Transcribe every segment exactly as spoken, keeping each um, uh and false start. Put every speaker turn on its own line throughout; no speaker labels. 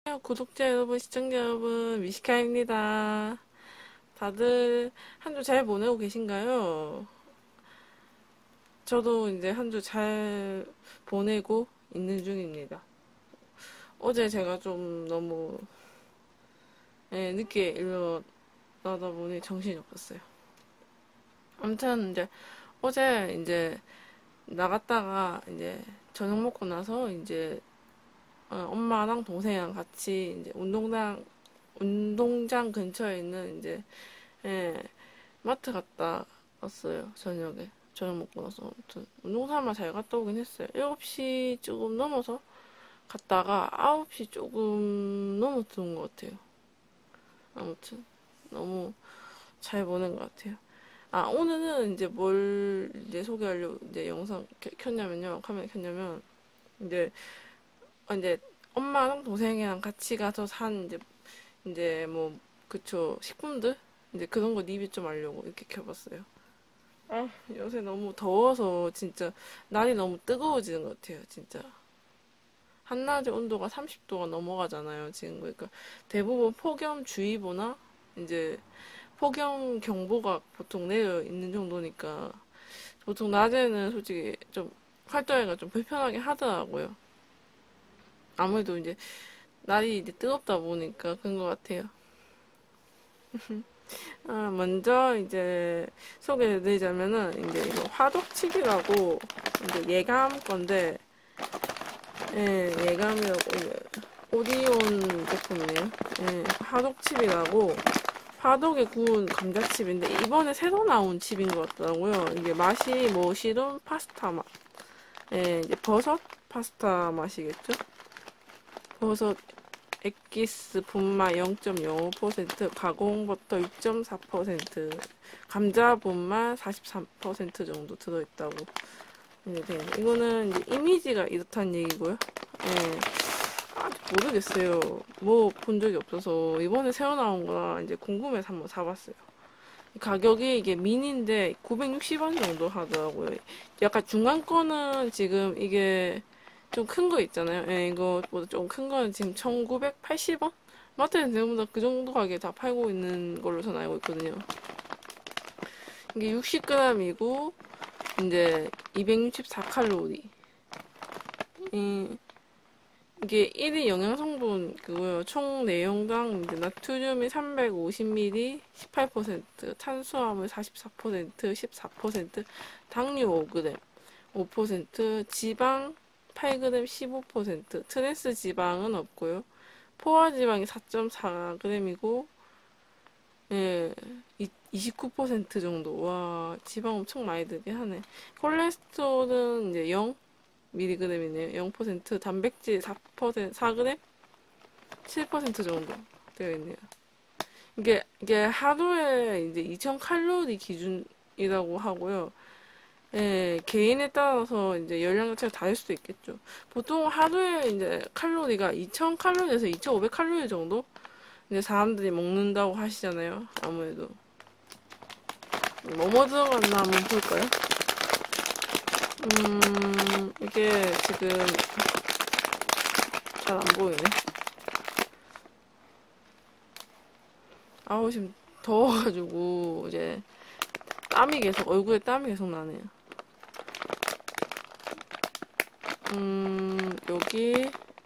안녕하세요. 구독자 여러분, 시청자 여러분, 미시카입니다. 다들 한 주 잘 보내고 계신가요? 저도 이제 한 주 잘 보내고 있는 중입니다. 어제 제가 좀 너무 예, 늦게 일어나다 보니 정신이 없었어요. 아무튼 이제 어제 이제 나갔다가 이제 저녁 먹고 나서 이제 어, 엄마랑 동생이랑 같이 이제 운동장 운동장 근처에 있는 이제 예, 마트 갔다 왔어요. 저녁에 저녁 먹고 나서 아무튼 운동삼아 잘 갔다 오긴 했어요. 일곱 시 조금 넘어서 갔다가 아홉 시 조금 넘었던 것 같아요. 아무튼 너무 잘 보낸 것 같아요. 아, 오늘은 이제 뭘 이제 소개하려고 이제 영상 켜- 켰냐면요. 카메라 켰냐면 이제 어, 이제 엄마랑 동생이랑 같이 가서 산 이제 이제 뭐 그쵸 식품들 이제 그런 거 리뷰 좀 하려고 이렇게 켜봤어요. 아, 요새 너무 더워서 진짜 날이 너무 뜨거워지는 것 같아요, 진짜. 한낮의 온도가 삼십 도가 넘어가잖아요, 지금. 그러니까 대부분 폭염주의보나 이제 폭염경보가 보통 내려 있는 정도니까 보통 낮에는 솔직히 좀 활동하기가 좀 불편하게 하더라고요. 아무래도 이제 날이 이제 뜨겁다 보니까 그런 것 같아요. 아, 먼저 이제 소개해드리자면은 이제 이거 화덕칩이라고 이제 예감 건데 예, 예감이라고 이제 오디온 제품이네요. 예, 화덕칩이라고 화덕에 구운 감자칩인데 이번에 새로 나온 칩인 것 같더라고요. 이게 맛이 뭐 시름 파스타 맛. 예, 이제 버섯 파스타 맛이겠죠? 버섯 엑기스 분말 영 점 영오 퍼센트, 가공버터 육 점 사 퍼센트, 감자 분말 사십삼 퍼센트 정도 들어있다고. 이렇게 돼 있네. 이거는 이제 이미지가 이렇다는 얘기고요. 예. 아직 모르겠어요. 뭐 본 적이 없어서 이번에 새로 나온 거라 이제 궁금해서 한번 사봤어요. 가격이 이게 미니인데 구백육십 원 정도 하더라고요. 약간 중간 거는 지금 이게 좀 큰 거 있잖아요. 예, 이거보다 좀 큰 거는 지금 천구백팔십 원? 마트에서 전부 다 그 정도 가격에 다 팔고 있는 걸로 전 알고 있거든요. 이게 육십 그램이고 이제 이백육십사 칼로리. 음, 이게 일 일 영양성분 그거요. 총 내용당 이제 나트륨이 삼백오십 밀리리터 십팔 퍼센트, 탄수화물 사십사 퍼센트 십사 퍼센트, 당류 오 그램 오 퍼센트, 지방 팔 그램 십오 퍼센트, 트랜스 지방은 없고요. 포화 지방이 사 점 사 그램이고 예, 이십구 퍼센트 정도. 와, 지방 엄청 많이 들긴 하네. 콜레스테롤은 이제 영 밀리그램이네요. 영 퍼센트, 단백질 사 퍼센트, 사 그램? 칠 퍼센트 정도 되어 있네요. 이게, 이게 하루에 이제 이천 칼로리 기준이라고 하고요. 예, 개인에 따라서 이제 열량 자체가 다를 수도 있겠죠. 보통 하루에 이제 칼로리가 이천 칼로리에서 이천오백 칼로리 정도? 이제 사람들이 먹는다고 하시잖아요. 아무래도. 뭐뭐 들어갔나 한번 볼까요? 음, 이게 지금 잘 안 보이네. 아우, 지금 더워가지고, 이제, 땀이 계속, 얼굴에 땀이 계속 나네요. 음, 여기,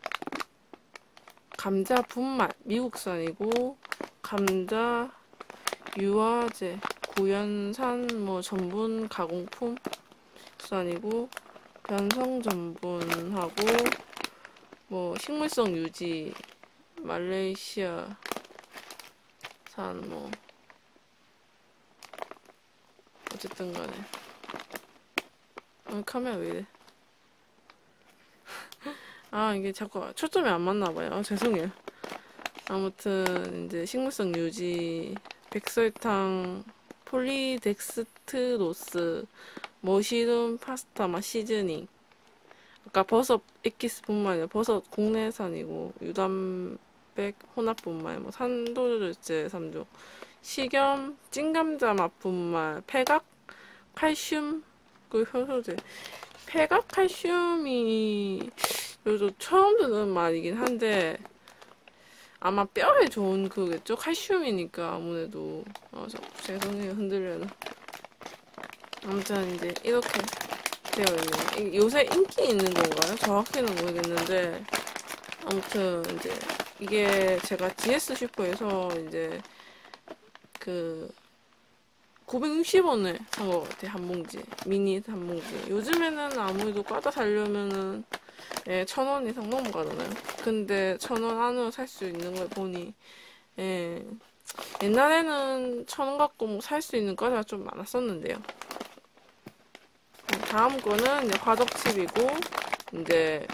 감자 분말, 미국산이고, 감자, 유화제, 구연산, 뭐, 전분 가공품 산이고, 변성 전분하고, 뭐, 식물성 유지, 말레이시아, 산, 뭐, 어쨌든 간에. 어, 카메라 왜 이래? 아, 이게 자꾸 초점이 안 맞나봐요. 아, 죄송해요. 아무튼, 이제 식물성 유지, 백설탕, 폴리덱스트로스, 머시룸 파스타 맛 시즈닝. 아까 버섯 엑기스 분말, 아니라 버섯 국내산이고, 유단백 혼합 분말, 뭐, 산도조제 삼 종, 식염, 찐감자 맛 분말, 폐각, 칼슘, 그 효소제. 폐각 칼슘이 요즘 처음 듣는 말이긴 한데 아마 뼈에 좋은 그거겠죠? 칼슘이니까 아무래도. 아, 저, 죄송해요. 흔들려요. 아무튼 이제 이렇게 되어 있네요. 이- 요새 인기 있는 건가요? 정확히는 모르겠는데 아무튼 이제 이게 제가 디에스 슈퍼에서 이제 그 구백육십 원에 산 것 같아요. 한 봉지. 미니 한 봉지. 요즘에는 아무래도 과자 사려면은 예, 천 원 이상 넘어가잖아요. 근데 천 원 안으로 살 수 있는 걸 보니 예, 옛날에는 천 원 갖고 뭐 살 수 있는 과자가 좀 많았었는데요. 다음 거는 이제 화덕칩이고 이제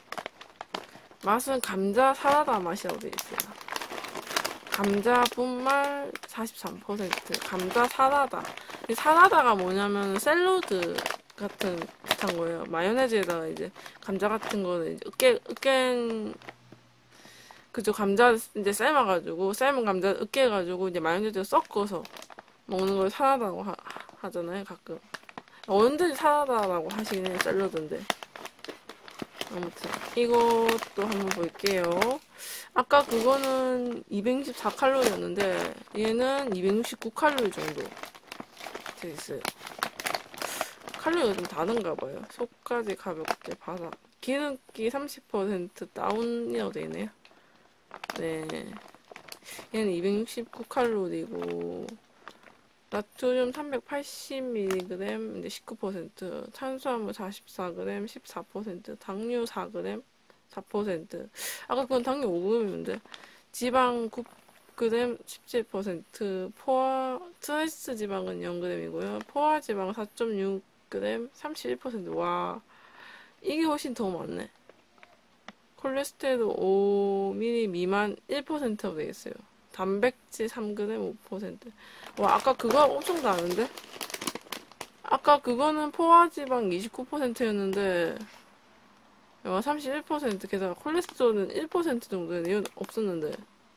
맛은 감자 사라다 맛이라고 되어 있어요. 감자 분말 사십삼 퍼센트, 감자 사라다. 이 사라다가 뭐냐면 샐러드 같은 비슷한 거예요. 마요네즈에다가 이제 감자 같은 거는 이제 으깨 으깬 그죠, 감자 이제 삶아가지고 삶은 감자 으깨가지고 이제 마요네즈 섞어서 먹는 걸 사라다고 하, 하잖아요, 가끔. 어른들이 사라다라고 하시긴 해요, 샐러드인데. 아무튼 이것도 한번 볼게요. 아까 그거는 이백육십사 칼로리였는데 얘는 이백육십구 칼로리 정도 돼 있어요. 칼로리가 좀 다른가 봐요. 속까지 가볍게 바삭. 기름기 삼십 퍼센트 다운이라고 돼 있네요. 네, 얘는 이백육십구 칼로리고 나트륨 삼백팔십 밀리그램 이제 십구 퍼센트, 탄수화물 사십사 그램 십사 퍼센트, 당류 사 그램 사 퍼센트. 아까 그건 당류 오 그램인데 지방 구 그램 십칠 퍼센트, 포화 트랜스 지방은 영 그램이고요. 포화 지방 사 점 육 그램 삼십일 퍼센트. 와, 이게 훨씬 더 많네. 콜레스테롤 오 밀리그램 미만 일 퍼센트로 되어 있어요. 단백질 삼 그램 오 퍼센트. 와, 아까 그거 엄청 다른데? 아까 그거는 포화지방 이십구 퍼센트였는데 와, 삼십일 퍼센트. 게다가 콜레스테롤은 일 퍼센트 정도는 이건 없었는데.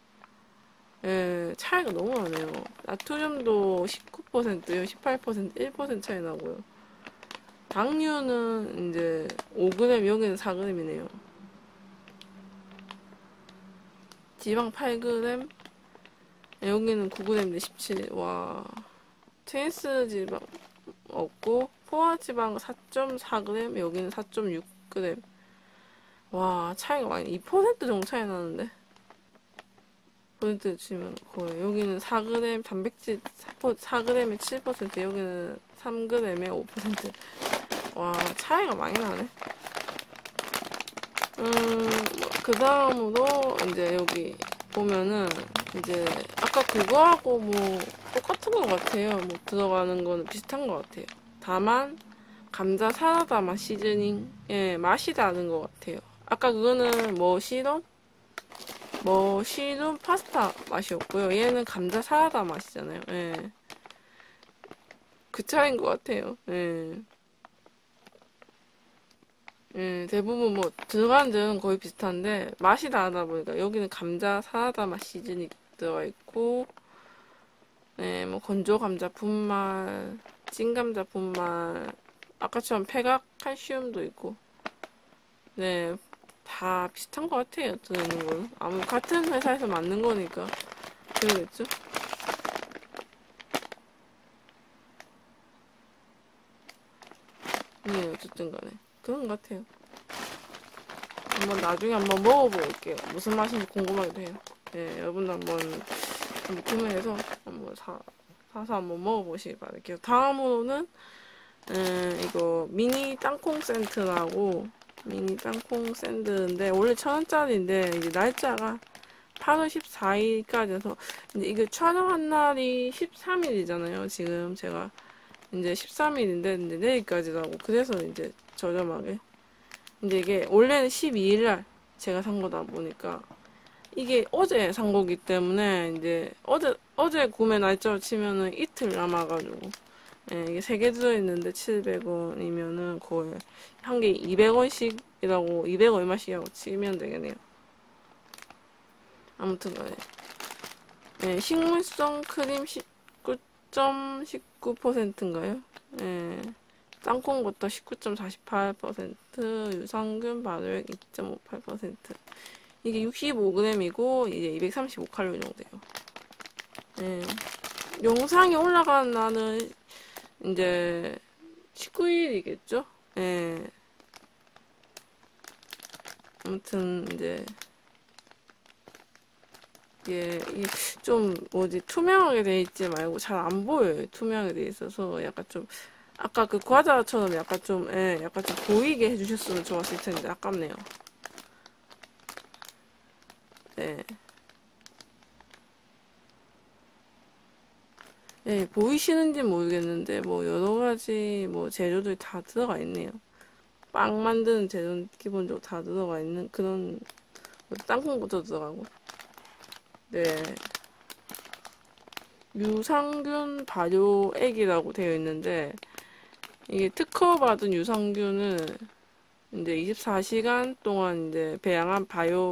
예, 차이가 너무 나네요. 나트륨도 십구 퍼센트, 십팔 퍼센트, 일 퍼센트 차이 나고요. 당류는 이제 오 그램, 여기는 사 그램이네요. 지방 팔 그램, 여기는 구 그램인데 십칠. 와, 트랜스 지방 없고 포화 지방 사 점 사 그램, 여기는 사 점 육 그램. 와, 차이가 많이 이 퍼센트 정도 차이 나는데. 퍼센트 치면 거의 여기는 사 그램 단백질 사 그램에 칠 퍼센트, 여기는 삼 그램에 오 퍼센트. 와, 차이가 많이 나네. 음, 그 다음으로 이제 여기 보면은 이제 아까 그거하고 뭐 똑같은 것 같아요. 뭐 들어가는 거는 비슷한 것 같아요. 다만 감자 사라다 맛 시즈닝, 예, 맛이 다른 것 같아요. 아까 그거는 뭐 시럽? 뭐 시럽 파스타 맛이었고요. 얘는 감자 사라다 맛이잖아요. 예. 그 차이인 것 같아요. 예. 예, 대부분 뭐 들어가는 데는 거의 비슷한데 맛이 다르다 보니까 여기는 감자 사라다 맛 시즈닝 들어가 있고, 네, 뭐 건조 감자 분말, 찐 감자 분말, 아까처럼 폐각 칼슘도 있고, 네, 다 비슷한 것 같아요. 들어있는 거는 아무 같은 회사에서 만든 거니까 그러겠죠. 네, 어쨌든 간에 그런 것 같아요. 한번 나중에 한번 먹어볼게요. 무슨 맛인지 궁금하기도 해요. 네, 여러분도 한번, 한번 구매해서 한번 사, 사서 한번 먹어보시기 바랄게요. 다음으로는 음, 이거 미니 땅콩 샌드라고, 미니 땅콩 샌드인데 원래 천 원짜리인데 이제 날짜가 팔월 십사일까지여서 이제 이게 촬영한 날이 십삼 일이잖아요. 지금 제가 이제 십삼 일인데 이제 내일까지라고. 그래서 이제 저렴하게. 근데 이게 원래는 십이 일날 제가 산 거다 보니까 이게 어제 산 거기 때문에 이제 어제 어제 구매 날짜로 치면은 이틀 남아가지고, 예, 이게 세 개 들어있는데 칠백 원이면은 거의 한 개 이백 원씩이라고, 이백 얼마씩이라고 치면 되겠네요. 아무튼 간에, 예, 식물성 크림 십구 점 십구 퍼센트인가요? 예, 땅콩부터 십구 점 사십팔 퍼센트, 유산균 발효액 이 점 오팔 퍼센트. 이게 육십오 그램이고 이제 이백삼십오 칼로리 정도예요. 예. 영상이 올라간 날은 이제 십구 일이겠죠? 예. 아무튼 이제 이게 좀 뭐지 투명하게 돼 있지 말고 잘 안 보여요. 투명하게 돼 있어서 약간 좀 아까 그 과자처럼 약간 좀 예, 약간 좀 보이게 해주셨으면 좋았을 텐데 아깝네요. 네. 예, 보이시는지 모르겠는데 뭐 여러 가지 뭐 재료들이 다 들어가 있네요. 빵 만드는 재료는 기본적으로 다 들어가 있는 그런 뭐 땅콩부터 들어가고. 네. 유산균 발효액이라고 되어 있는데 이게 특허받은 유산균은 이제 이십사 시간 동안 이제 배양한 발효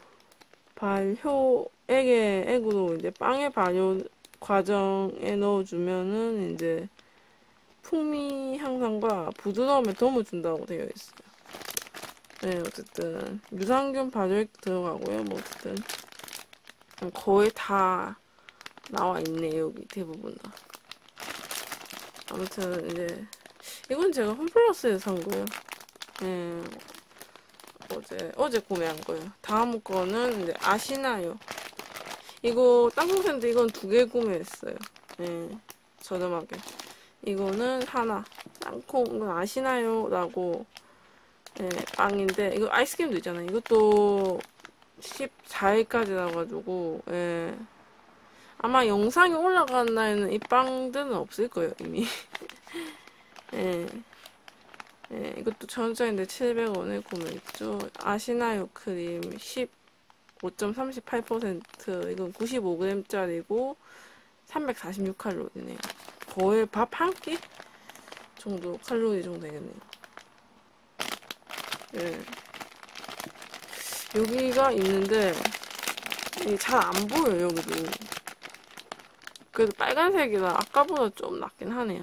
발효액의 액으로 이제 빵의 발효 과정에 넣어주면은 이제 풍미 향상과 부드러움에 도움을 준다고 되어 있어요. 네, 어쨌든 유산균 발효액 들어가고요. 뭐 어쨌든 거의 다 나와 있네 여기 대부분 다. 아무튼 이제 이건 제가 홈플러스에서 산 거예요. 네, 어제 어제 구매한 거예요. 다음 거는 이제 아시나요? 이거 땅콩 샌드 이건 두 개 구매했어요. 네, 저렴하게. 이거는 하나. 땅콩 이건 아시나요? 라고 네, 빵인데 이거 아이스크림도 있잖아요. 이것도 십사 일까지 나와가지고 예. 아마 영상이 올라간 날에는 이 빵들은 없을 거예요 이미. 예. 예, 이것도 천 원짜리인데 칠백 원에 구매했죠. 아시나요 크림 십오 점 삼십팔 퍼센트 이건 구십오 그램짜리고 삼백사십육 칼로리네요. 거의 밥 한 끼 정도 칼로리 정도 되겠네요. 예. 여기가 있는데 이게 잘 안 보여요 여기도. 그래도 빨간색이라 아까보다 좀 낫긴 하네요.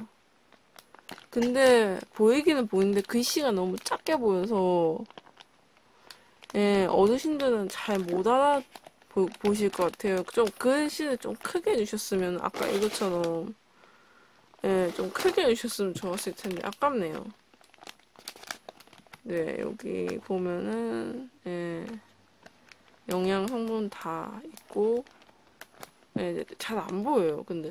근데 보이기는 보이는데 글씨가 너무 작게 보여서 예, 어르신들은 잘 못 알아 보, 보실 것 같아요. 좀 글씨를 좀 크게 해주셨으면 아까 이것처럼 예, 좀 크게 해주셨으면 좋았을 텐데 아깝네요. 네, 여기 보면은 예, 영양 성분 다 있고 예, 잘 안 보여요. 근데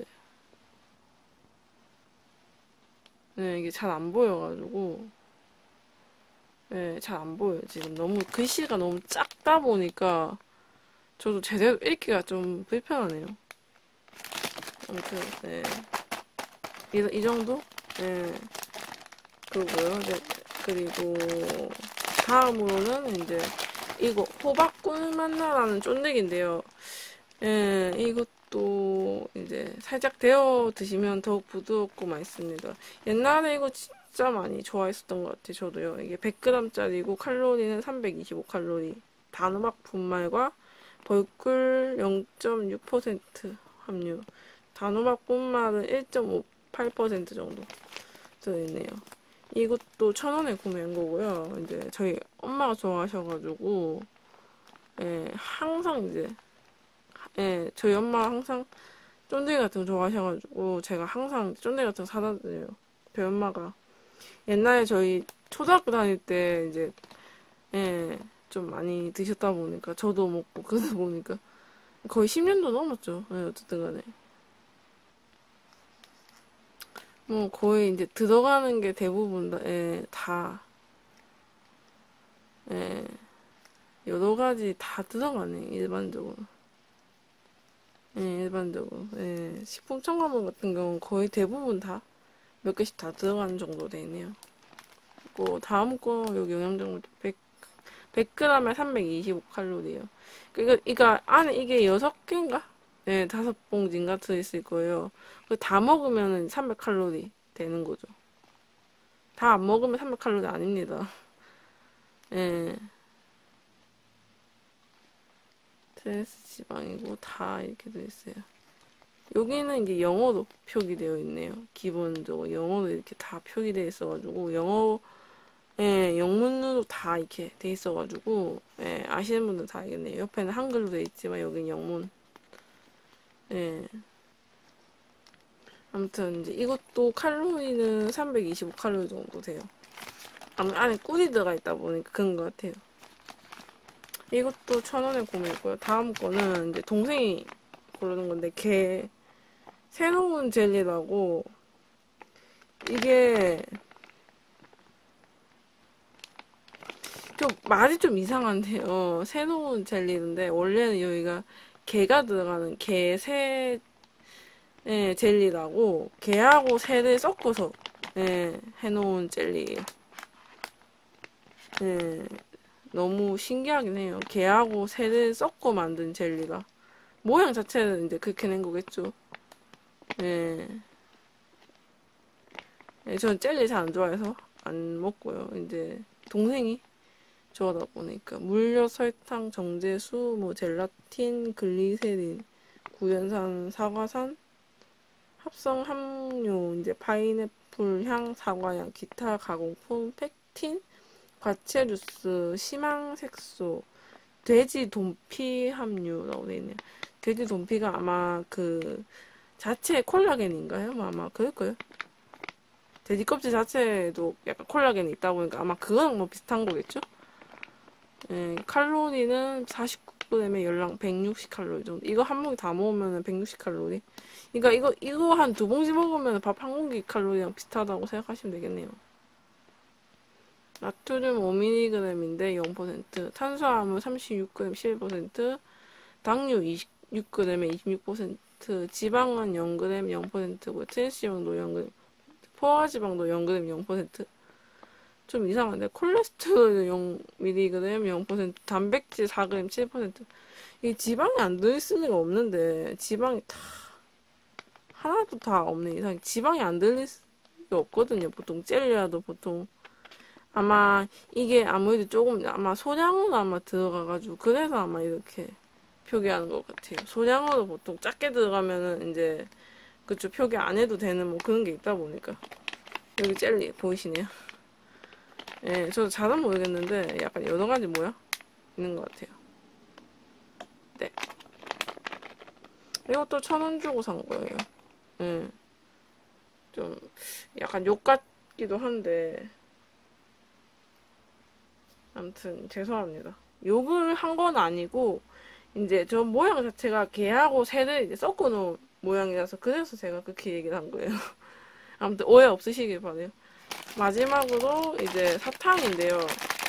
네, 이게 잘 안 보여가지고 네, 잘 안 보여요. 지금 너무 글씨가 너무 작다 보니까 저도 제대로 읽기가 좀 불편하네요. 아무튼 네, 이, 이 정도? 네, 그거고요. 네, 그리고 다음으로는 이제 이거 호박꿀 맛나라는 쫀득인데요. 예, 이것도 이제 살짝 데워 드시면 더욱 부드럽고 맛있습니다. 옛날에 이거 진짜 많이 좋아했었던 것 같아요. 저도요. 이게 백 그램짜리고 칼로리는 삼백이십오 칼로리. 단호박 분말과 벌꿀 영 점 육 퍼센트 함유. 단호박 분말은 일 점 오팔 퍼센트 정도 들어있네요. 이것도 천 원에 구매한 거고요. 이제 저희 엄마가 좋아하셔가지고 예, 항상 이제 예, 저희 엄마가 항상 쫀득이 같은 거 좋아하셔가지고 제가 항상 쫀득이 같은 거 사다 드려요. 저희 엄마가 옛날에 저희 초등학교 다닐 때 이제 예, 좀 많이 드셨다 보니까 저도 먹고 그러다 보니까 거의 십 년도 넘었죠. 예, 어쨌든 간에 뭐 거의 이제 들어가는 게 대부분 다, 예, 다 예, 여러 가지 다 들어가네 일반적으로. 예, 일반적으로. 예, 식품 첨가물 같은 경우는 거의 대부분 다 몇 개씩 다 들어가는 정도 되네요. 그리고 다음 거 여기 영양정보 백, 백 그램에 삼백이십오 칼로리예요. 그러니까 이거 안에 이게 여섯 개인가? 네, 다섯 봉지인가 들어있을 거예요. 다 먹으면 삼백 칼로리 되는 거죠. 다 안 먹으면 삼백 칼로리 아닙니다. 예. 트랜스 지방이고 다 이렇게 들어있어요. 여기는 이제 영어로 표기되어 있네요. 기본적으로 영어로 이렇게 다 표기되어 있어가지고 영어 예, 영문으로 다 이렇게 돼 있어가지고, 예, 아시는 분들 다 알겠네요. 옆에는 한글로 돼 있지만, 여긴 영문. 예. 아무튼, 이제 이것도 칼로리는 삼백이십오 칼로리 정도 돼요. 아무 안에 꿀이 들어가 있다 보니까 그런 것 같아요. 이것도 천 원에 구매했고요. 다음 거는 이제 동생이 고르는 건데, 걔, 새로운 젤리라고, 이게, 좀 말이 좀 이상한데요. 새로운 젤리인데 원래는 여기가 게가 들어가는 게새 예, 젤리라고 게하고 새를 섞어서 예, 해놓은 젤리예요. 예, 너무 신기하긴 해요. 게하고 새를 섞어 만든 젤리가 모양 자체는 이제 그렇게 낸 거겠죠. 예, 예, 저는 젤리 잘 안 좋아해서 안 먹고요. 이제 동생이 좋아하다 보니까 물엿, 설탕, 정제수, 뭐 젤라틴, 글리세린, 구연산, 사과산, 합성 함유, 이제 파인애플 향, 사과향, 기타 가공품, 팩틴, 과채 주스, 시망색소, 돼지 돈피 함유라고 되어 있네요. 돼지 돈피가 아마 그 자체 콜라겐인가요? 뭐 아마 그럴 거예요. 돼지 껍질 자체에도 약간 콜라겐이 있다 보니까 아마 그거랑 뭐 비슷한 거겠죠? 예, 칼로리는 사십구 그램에 열량 백육십 칼로리 정도. 이거 한 봉지 다 먹으면 백육십 칼로리. 그러니까 이거 이거 한 두 봉지 먹으면 밥 한 공기 칼로리랑 비슷하다고 생각하시면 되겠네요. 나트륨 오 밀리그램인데 영 퍼센트, 탄수화물 삼십육 그램 십일 퍼센트, 당류 이십육 그램에 이십육 퍼센트, 지방은 영 그램 영 퍼센트고 트랜스지방도 영 그램, 포화지방도 영 그램 영 퍼센트. 좀 이상한데 콜레스테롤 영 밀리그램 영 퍼센트, 단백질 사 그램 칠 퍼센트. 이 지방이 안 들어있을 리가 없는데 지방이 다 하나도 다 없네. 이상 지방이 안 들릴 리가 없거든요. 보통 젤리라도 보통 아마 이게 아무래도 조금 아마 소량으로 아마 들어가가지고 그래서 아마 이렇게 표기하는 것 같아요. 소량으로 보통 작게 들어가면은 이제 그쪽 표기 안 해도 되는 뭐 그런 게 있다 보니까 여기 젤리 보이시네요. 예, 저도 잘은 모르겠는데 약간 여러 가지 모양 있는 것 같아요. 네. 이것도 천 원 주고 산 거예요. 예. 좀 약간 욕 같기도 한데 아무튼 죄송합니다. 욕을 한 건 아니고 이제 저 모양 자체가 게하고 새를 이제 섞어 놓은 모양이라서 그래서 제가 그렇게 얘기를 한 거예요. 아무튼 오해 없으시길 바래요. 마지막으로 이제 사탕인데요.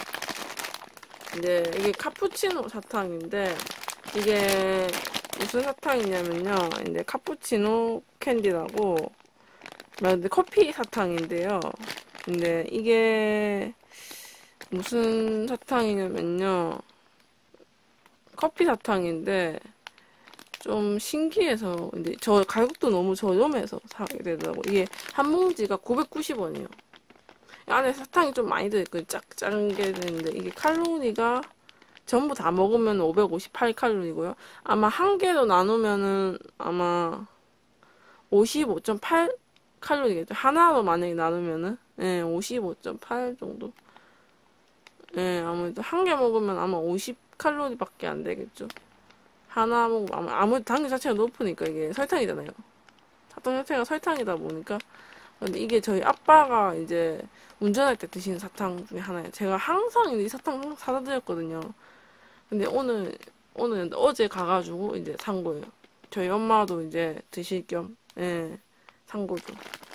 이제 이게 카푸치노 사탕인데 이게 무슨 사탕이냐면요. 이제 카푸치노 캔디라고 근데 커피 사탕인데요. 근데 이게 무슨 사탕이냐면요. 커피 사탕인데 좀 신기해서 근데 저 가격도 너무 저렴해서 사게 되더라고. 이게 한 봉지가 구백구십 원이에요. 안에 사탕이 좀 많이 들어있고 짝짠 게 되는데 이게 칼로리가 전부 다 먹으면 오백오십팔 칼로리고요. 아마 한 개로 나누면은 아마 오십오 점 팔 칼로리겠죠. 하나로 만약에 나누면은 예, 오십오 점 팔 정도. 예, 아무래도 한 개 먹으면 아마 오십 칼로리밖에 안 되겠죠. 하나 먹으면 아마 아무래도 당류 자체가 높으니까 이게 설탕이잖아요. 사탕 자체가 설탕이다 보니까 근데 이게 저희 아빠가 이제 운전할 때 드시는 사탕 중에 하나예요. 제가 항상 이 사탕 항상 사다 드렸거든요. 근데 오늘, 오늘 어제 가가지고 이제 산 거예요. 저희 엄마도 이제 드실 겸, 예, 산 거죠.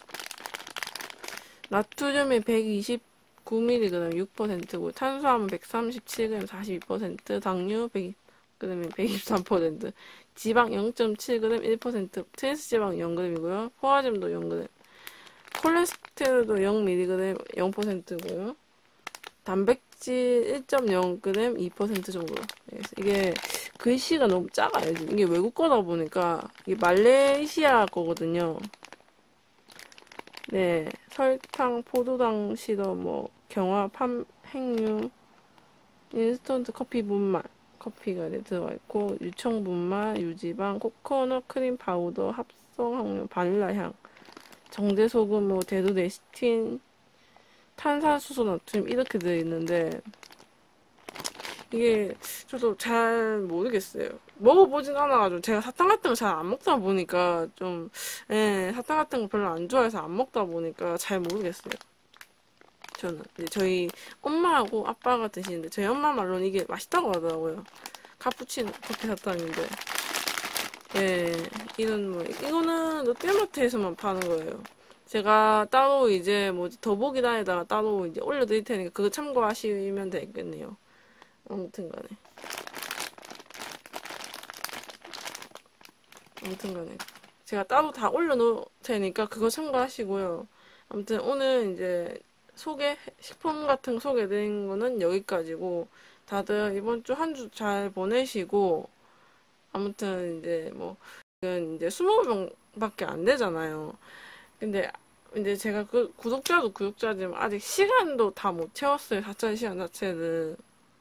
나트륨이 백이십구 밀리그램 육 퍼센트고, 탄수화물 백삼십칠 그램 사십이 퍼센트, 당류 백이십 그램 백이십삼 퍼센트, 지방 영 점 칠 그램 일 퍼센트, 트랜스지방 영 그램이고요. 포화짐도 영 그램. 콜레스테롤도 영 밀리그램 영 퍼센트고요. 단백질 일 점 영 그램 이 퍼센트 정도. 이게 글씨가 너무 작아요. 이게 외국 거다 보니까 이게 말레이시아 거거든요. 네, 설탕, 포도당 시럽, 뭐 경화, 팜, 행유, 인스턴트 커피 분말, 커피가 이제 들어가 있고 유청 분말, 유지방, 코코넛 크림 파우더, 합성 함유, 바닐라 향. 정제소금, 뭐, 데도네시틴, 탄산수소, 나트륨 이렇게 되어 있는데 이게 저도 잘 모르겠어요. 먹어보진 않아가지고 제가 사탕 같은 거 잘 안 먹다 보니까 좀 예, 사탕 같은 거 별로 안 좋아해서 안 먹다 보니까 잘 모르겠어요. 저는 이제 저희 엄마하고 아빠가 드시는데 저희 엄마 말로는 이게 맛있다고 하더라고요. 카푸치노 커피 사탕인데 예, 이런 뭐 이거는 롯데마트에서만 파는 거예요. 제가 따로 이제 뭐지 더보기란에다가 따로 이제 올려드릴 테니까 그거 참고하시면 되겠네요. 아무튼 간에 아무튼 간에 제가 따로 다 올려놓을 테니까 그거 참고하시고요. 아무튼 오늘 이제 소개 식품 같은 거 소개드린 거는 여기까지고 다들 이번 주 한 주 잘 보내시고 아무튼 이제 뭐 지금 이제 스무 명밖에 안 되잖아요. 근데 이제 제가 그 구독자도 구독자지만 아직 시간도 다 못 채웠어요. 사천 시간 자체를.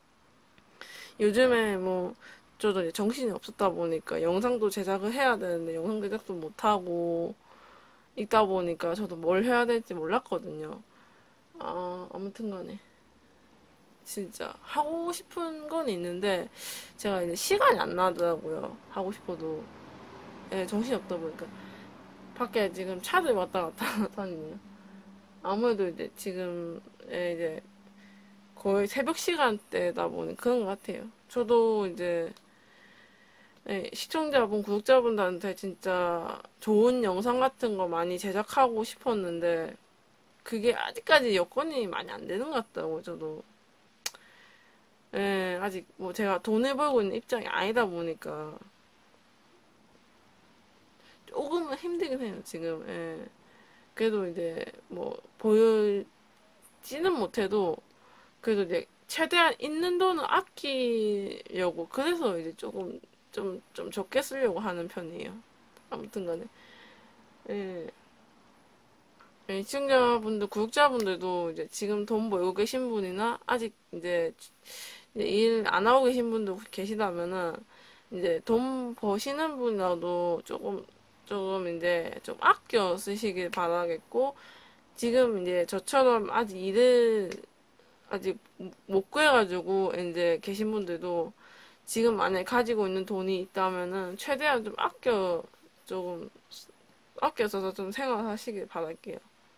요즘에 뭐 저도 이제 정신이 없었다 보니까 영상도 제작을 해야 되는데 영상 제작도 못하고 있다 보니까 저도 뭘 해야 될지 몰랐거든요. 아, 아무튼 간에 진짜 하고 싶은 건 있는데 제가 이제 시간이 안 나더라고요. 하고 싶어도 예, 정신이 없다 보니까 밖에 지금 차들 왔다 갔다 다니네요. 아무래도 이제 지금 예, 이제 거의 새벽 시간대다 보니 그런 것 같아요. 저도 이제 예, 시청자분, 구독자분들한테 진짜 좋은 영상 같은 거 많이 제작하고 싶었는데 그게 아직까지 여건이 많이 안 되는 것 같다고 저도 예, 아직 뭐 제가 돈을 벌고 있는 입장이 아니다 보니까 조금은 힘들긴 해요 지금. 예. 그래도 이제 뭐 보여지는 못해도 그래도 이제 최대한 있는 돈을 아끼려고 그래서 이제 조금 좀, 좀 적게 쓰려고 하는 편이에요. 아무튼 간에 예. 예, 시청자분들, 구독자분들도 이제 지금 돈 벌고 계신 분이나 아직 이제 일 안 하고 계신 분도 계시다면은 이제 돈 버시는 분이라도 조금 조금 이제 좀 아껴 쓰시길 바라겠고 지금 이제 저처럼 아직 일을 아직 못 구해가지고 이제 계신 분들도 지금 만약에 가지고 있는 돈이 있다면은 최대한 좀 아껴 조금 아껴 써서 좀 생활하시길 바랄게요.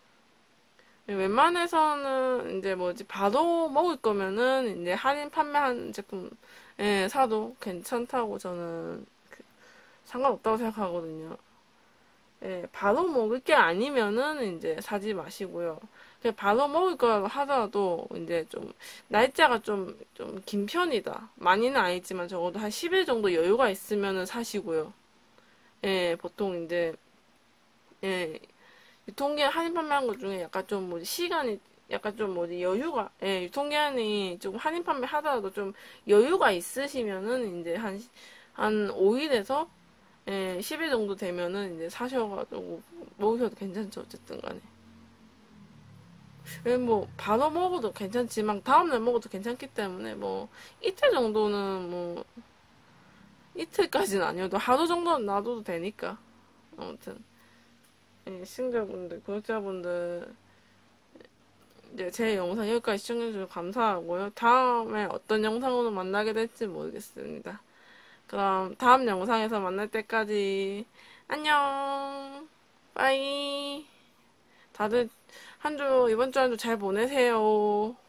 웬만해서는 이제 뭐지 바로 먹을 거면은 이제 할인 판매한 제품 예, 사도 괜찮다고 저는 그 상관없다고 생각하거든요. 예, 바로 먹을 게 아니면은 이제 사지 마시고요. 그냥 바로 먹을 거라고 하더라도 이제 좀 날짜가 좀 좀 긴 편이다. 많이는 아니지만 적어도 한 십 일 정도 여유가 있으면은 사시고요. 예, 보통 이제 예, 유통기한 할인 판매한 것 중에 약간 좀 뭐지 시간이 약간 좀 뭐지 여유가 예, 유통기한이 좀 할인 판매 하더라도 좀 여유가 있으시면은 이제 한 한 오 일에서 예, 십 일 정도 되면은 이제 사셔가지고 먹으셔도 괜찮죠. 어쨌든 간에. 예, 뭐 바로 먹어도 괜찮지만 다음날 먹어도 괜찮기 때문에 뭐 이틀 정도는 뭐 이틀까지는 아니어도 하루 정도는 놔둬도 되니까. 아무튼 예, 시청자분들, 구독자분들 이제 제 영상 여기까지 시청해주셔서 감사하고요. 다음에 어떤 영상으로 만나게 될지 모르겠습니다. 그럼 다음 영상에서 만날 때까지 안녕 빠이 다들 한 주 이번 주 한 주 잘 보내세요.